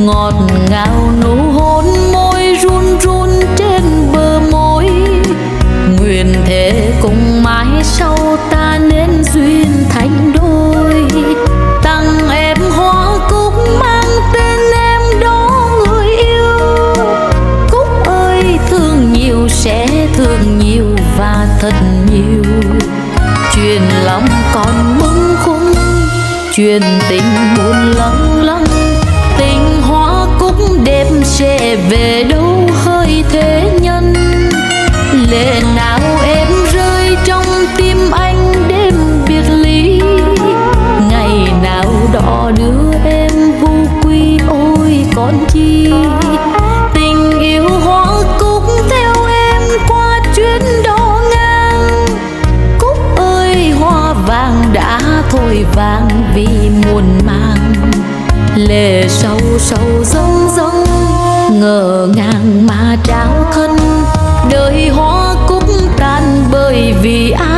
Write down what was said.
ngọt ngào nụ hôn môi run run trên bờ môi. Nguyện thế cùng mãi sau ta nên duyên thành đôi. Tặng em hoa cúc mang tên em đó người yêu. Cúc ơi thương nhiều sẽ thương nhiều và thật nhiều. Truyền lòng còn mừng khung, truyền tình buồn lâng lâng. Tình hoa cúc đẹp sẽ về đâu hơi thế nhân. Lệ nào em rơi trong tim anh đêm biệt ly. Ngày nào đỏ đưa em vu quy ôi còn chi. Tình yêu hoa cúc theo em qua chuyến đò ngang. Cúc ơi hoa vàng đã thôi vàng vì muôn màng. Lệ sâu sâu rông rông ngỡ ngàng mà trao thân. Đời hoa cúc tan bởi vì ai